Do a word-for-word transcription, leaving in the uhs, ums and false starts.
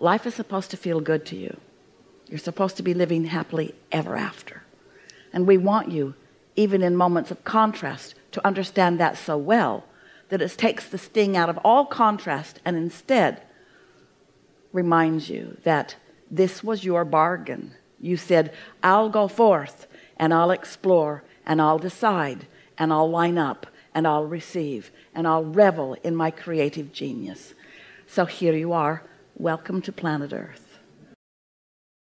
life is supposed to feel good to you. You're supposed to be living happily ever after. And we want you, even in moments of contrast, to understand that so well that it takes the sting out of all contrast and instead reminds you that this was your bargain. You said, I'll go forth and I'll explore and I'll decide and I'll line up and I'll receive and I'll revel in my creative genius. So here you are. Welcome to planet Earth.